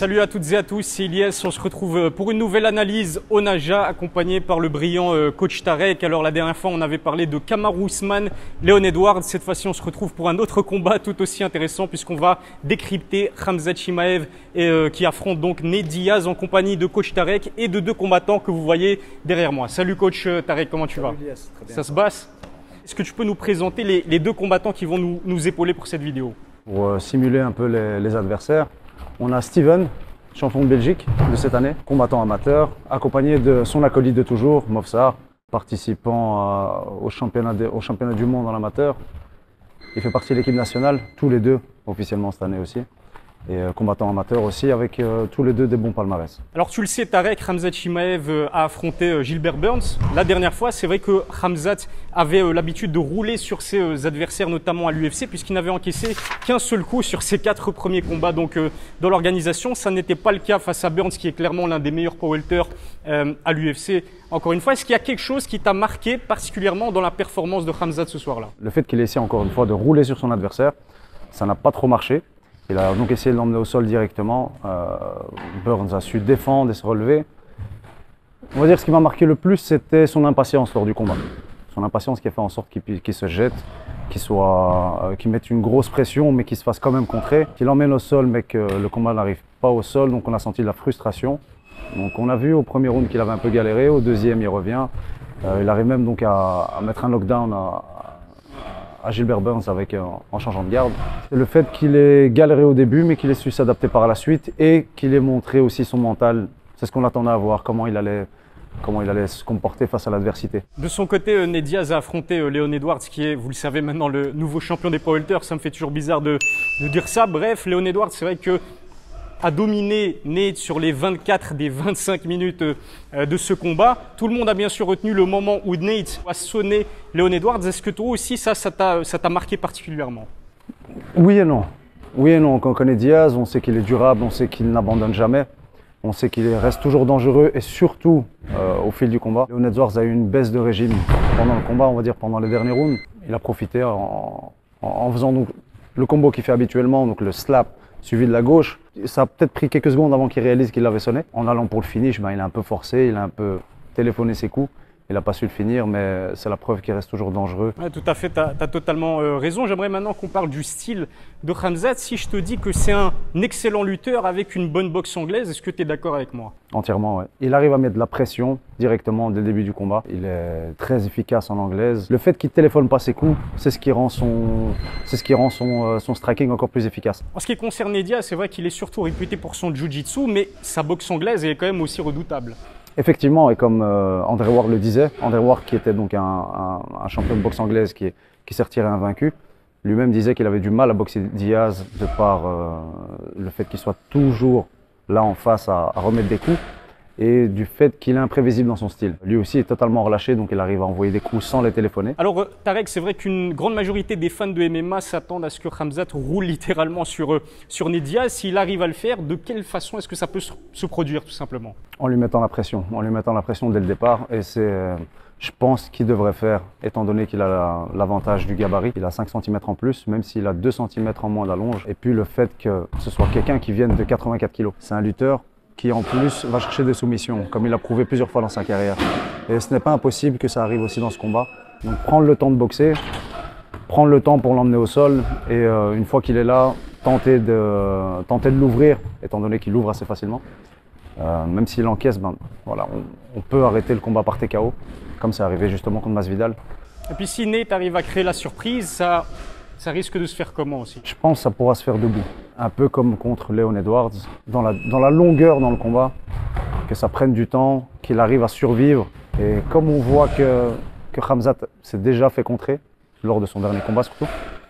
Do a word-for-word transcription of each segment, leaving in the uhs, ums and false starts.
Salut à toutes et à tous, c'est Ilyes. On se retrouve pour une nouvelle analyse au Naja, accompagné par le brillant coach Tarek. Alors la dernière fois, on avait parlé de Kamaru Usman, Leon Edwards. Cette fois-ci, on se retrouve pour un autre combat tout aussi intéressant puisqu'on va décrypter Khamzat Chimaev et, euh, qui affronte donc Nate Diaz en compagnie de coach Tarek et de deux combattants que vous voyez derrière moi. Salut coach Tarek, comment tu vas? Salut Ilyes, très bien. Ça se passe? Est-ce que tu peux nous présenter les, les deux combattants qui vont nous, nous épauler pour cette vidéo? Pour euh, simuler un peu les, les adversaires, on a Steven, champion de Belgique de cette année, combattant amateur, accompagné de son acolyte de toujours, Movsar, participant euh, au, championnat de, au championnat du monde en amateur. Il fait partie de l'équipe nationale, tous les deux, officiellement cette année aussi. Et euh, combattant amateur aussi, avec euh, tous les deux des bons palmarès. Alors tu le sais, Tarek, Khamzat Chimaev euh, a affronté euh, Gilbert Burns. La dernière fois, c'est vrai que Khamzat avait euh, l'habitude de rouler sur ses euh, adversaires, notamment à l'U F C, puisqu'il n'avait encaissé qu'un seul coup sur ses quatre premiers combats. Donc euh, dans l'organisation, ça n'était pas le cas face à Burns, qui est clairement l'un des meilleurs powerlifters euh, à l'U F C. Encore une fois, est-ce qu'il y a quelque chose qui t'a marqué particulièrement dans la performance de Khamzat ce soir-là? Le fait qu'il ait essayé encore une fois de rouler sur son adversaire, ça n'a pas trop marché. Il a donc essayé de l'emmener au sol directement. Euh, Burns a su défendre et se relever. On va dire ce qui m'a marqué le plus, c'était son impatience lors du combat. Son impatience qui a fait en sorte qu'il qu'il se jette, qu'il soit, euh, qu'il mette une grosse pression, mais qu'il se fasse quand même contrer. Qu'il l'emmène au sol, mais que le combat n'arrive pas au sol. Donc on a senti de la frustration. Donc on a vu au premier round qu'il avait un peu galéré. Au deuxième, il revient. Euh, il arrive même donc à, à mettre un knockdown à, à Gilbert Burns avec, euh, en changeant de garde. C'est le fait qu'il ait galéré au début, mais qu'il ait su s'adapter par la suite et qu'il ait montré aussi son mental. C'est ce qu'on attendait à voir, comment il allait, comment il allait se comporter face à l'adversité. De son côté, euh, Nate Diaz a affronté euh, Leon Edwards, qui est, vous le savez maintenant, le nouveau champion des powerlifters. Ça me fait toujours bizarre de, de dire ça. Bref, Leon Edwards, c'est vrai que a dominé Nate sur les vingt-quatre des vingt-cinq minutes euh, de ce combat. Tout le monde a bien sûr retenu le moment où Nate a sonné Leon Edwards. Est-ce que toi aussi, ça, ça t'a ça t'a marqué particulièrement? Oui et non. Oui et non. Quand on connaît Diaz, on sait qu'il est durable, on sait qu'il n'abandonne jamais. On sait qu'il reste toujours dangereux et surtout euh, au fil du combat. Leon Edwards a eu une baisse de régime pendant le combat, on va dire pendant les derniers rounds. Il a profité en, en, en faisant donc le combo qu'il fait habituellement, donc le slap suivi de la gauche. Ça a peut-être pris quelques secondes avant qu'il réalise qu'il l'avait sonné. En allant pour le finish, ben, il a un peu forcé, il a un peu téléphoné ses coups. Il n'a pas su le finir, mais c'est la preuve qu'il reste toujours dangereux. Ouais, tout à fait, tu as, as totalement euh, raison. J'aimerais maintenant qu'on parle du style de Khamzat. Si je te dis que c'est un excellent lutteur avec une bonne boxe anglaise, est-ce que tu es d'accord avec moi? Entièrement, oui. Il arrive à mettre de la pression directement dès le début du combat. Il est très efficace en anglaise. Le fait qu'il ne téléphone pas ses coups, c'est ce qui rend son, c'est ce qui rend son, euh, son striking encore plus efficace. En ce qui concerne Nedia, c'est vrai qu'il est surtout réputé pour son jiu-jitsu, mais sa boxe anglaise est quand même aussi redoutable. Effectivement, et comme euh, André Ward le disait, André Ward qui était donc un, un, un champion de boxe anglaise qui, qui s'est retiré invaincu, lui-même disait qu'il avait du mal à boxer Diaz de par euh, le fait qu'il soit toujours là en face à, à remettre des coups et du fait qu'il est imprévisible dans son style. Lui aussi est totalement relâché, donc il arrive à envoyer des coups sans les téléphoner. Alors Tarek, c'est vrai qu'une grande majorité des fans de M M A s'attendent à ce que Khamzat roule littéralement sur, sur Nate Diaz. S'il arrive à le faire, de quelle façon est-ce que ça peut se produire tout simplement? En lui mettant la pression, en lui mettant la pression dès le départ. Et c'est, euh, je pense qu'il devrait faire, étant donné qu'il a l'avantage la, du gabarit. Il a cinq centimètres en plus, même s'il a deux centimètres en moins d'allonge. Et puis le fait que ce soit quelqu'un qui vienne de quatre-vingt-quatre kilos. C'est un lutteur qui en plus va chercher des soumissions, comme il l'a prouvé plusieurs fois dans sa carrière. Et ce n'est pas impossible que ça arrive aussi dans ce combat. Donc prendre le temps de boxer, prendre le temps pour l'emmener au sol, et euh, une fois qu'il est là, tenter de, tenter de l'ouvrir, étant donné qu'il l'ouvre assez facilement. Euh, même s'il encaisse, ben, voilà, on, on peut arrêter le combat par T K O, comme c'est arrivé justement contre Masvidal. Et puis si Nate arrive à créer la surprise, ça, ça risque de se faire comment aussi? Je pense que ça pourra se faire debout. Un peu comme contre Leon Edwards, dans la, dans la longueur dans le combat, que ça prenne du temps, qu'il arrive à survivre. Et comme on voit que, que Khamzat s'est déjà fait contrer, lors de son dernier combat surtout,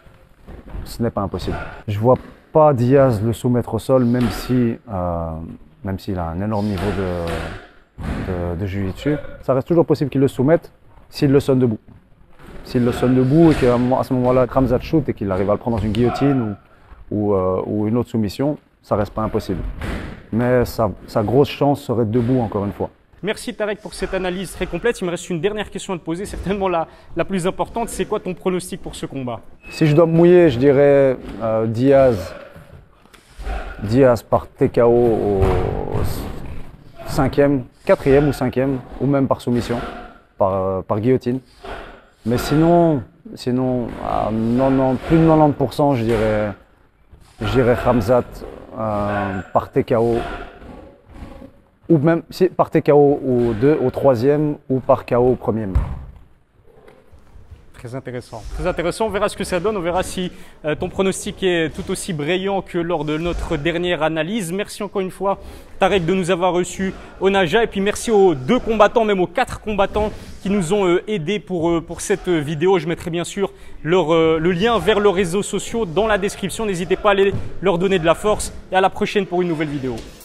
ce n'est pas impossible. Je ne vois pas Diaz le soumettre au sol, même si, euh, même s'il a un énorme niveau de, de, de jiu-jitsu. Ça reste toujours possible qu'il le soumette s'il le sonne debout. S'il le sonne debout et qu'à ce moment-là, Khamzat shoot et qu'il arrive à le prendre dans une guillotine ou Ou, euh, ou une autre soumission, ça reste pas impossible. Mais sa, sa grosse chance serait debout encore une fois. Merci Tarek pour cette analyse très complète. Il me reste une dernière question à te poser, certainement la, la plus importante. C'est quoi ton pronostic pour ce combat? Si je dois me mouiller, je dirais euh, Diaz Diaz par T K O au cinquième, quatrième ou cinquième, ou même par soumission, par, par guillotine. Mais sinon, sinon à quatre-vingt-dix, plus de quatre-vingt-dix pour cent, je dirais, je dirais Khamzat euh, par T K O, ou même si, par T K O au, deux, au troisième ou par K O au premier. Très intéressant. Très intéressant. On verra ce que ça donne. On verra si euh, ton pronostic est tout aussi brillant que lors de notre dernière analyse. Merci encore une fois, Tarek, de nous avoir reçus au Naja. Et puis merci aux deux combattants, même aux quatre combattants qui nous ont euh, aidés pour, euh, pour cette vidéo. Je mettrai bien sûr leur, euh, le lien vers leurs réseaux sociaux dans la description. N'hésitez pas à aller leur donner de la force. Et à la prochaine pour une nouvelle vidéo.